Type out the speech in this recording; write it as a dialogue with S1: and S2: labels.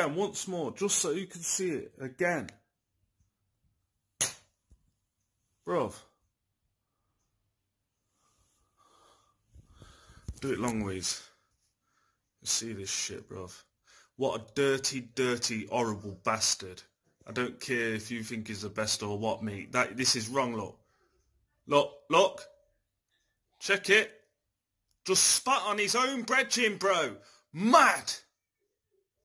S1: again, once more, just so you can see it again. Bruv. Do it long ways. See this shit, bruv. What a dirty, dirty, horrible bastard. I don't care if you think he's the best or what, mate. This is wrong, look. Look. Check it. Just spat on his own brethren, bro. Mad.